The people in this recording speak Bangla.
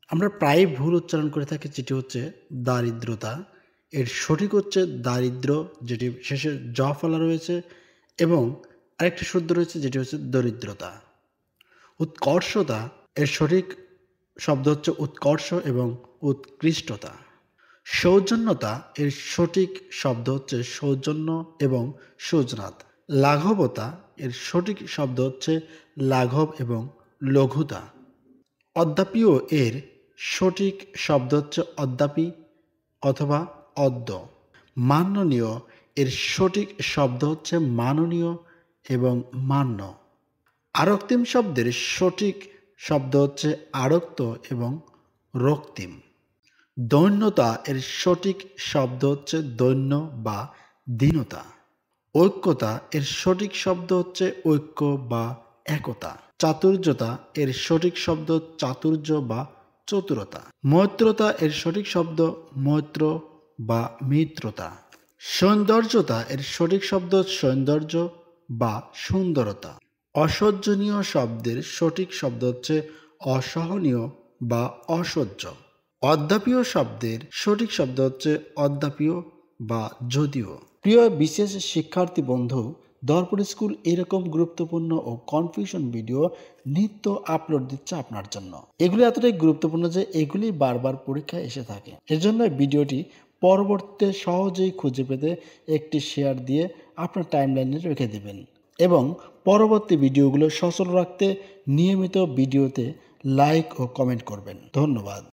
আমরা প্রায় ভুল উচ্চারণ করে থাকি, যেটি হচ্ছে দারিদ্রতা। এর সঠিক হচ্ছে দারিদ্র, যেটি শেষে জ ফলা রয়েছে, এবং আরেকটি শুদ্ধ রয়েছে যেটি হচ্ছে দরিদ্রতা। উৎকর্ষতা এর সঠিক শব্দ হচ্ছে উৎকর্ষ এবং উৎকৃষ্টতা। সৌজন্যতা এর সঠিক শব্দ হচ্ছে সৌজন্য এবং সুজনাত। লাঘবতা এর সঠিক শব্দ হচ্ছে লাঘব এবং লঘুতা। অদ্যাপিও এর সঠিক শব্দ হচ্ছে অদ্যাপি অথবা অদ্য। মাননীয় এর সঠিক শব্দ হচ্ছে মাননীয় এবং মান্য। আরক্তিম শব্দের সঠিক শব্দ হচ্ছে আরক্ত এবং রক্তিম। দৈন্যতা এর সঠিক শব্দ হচ্ছে দৈন্য বা দীনতা। ঐক্যতা এর সঠিক শব্দ হচ্ছে ঐক্য বা একতা। চাতুর্যতা এর সঠিক শব্দ চাতুর্য বা চতুরতা। মৈত্রতা এর সঠিক শব্দ মৈত্র বা মিত্রতা। সৌন্দর্যতা এর সঠিক শব্দ সৌন্দর্য বা সুন্দরতা। অসহ্যনীয় শব্দের সঠিক শব্দ হচ্ছে অসহনীয় বা অসহ্য। অদ্যাপিও শব্দের সঠিক শব্দ হচ্ছে অদ্যাপিও বা যদিও। প্রিয় বিশেষ শিক্ষার্থী বন্ধু, দর্পণ স্কুল এরকম গুরুত্বপূর্ণ ও কনফিউশন ভিডিও নিত্য আপলোড দিচ্ছে আপনার জন্য। এগুলি এতটাই গুরুত্বপূর্ণ যে এগুলি বারবার পরীক্ষায় এসে থাকে। এজন্য ভিডিওটি পরবর্তীতে সহজেই খুঁজে পেতে একটি শেয়ার দিয়ে আপনার টাইমলাইনে রেখে দেবেন, এবং পরবর্তী ভিডিওগুলো সচল রাখতে নিয়মিত ভিডিওতে লাইক ও কমেন্ট করবেন। ধন্যবাদ।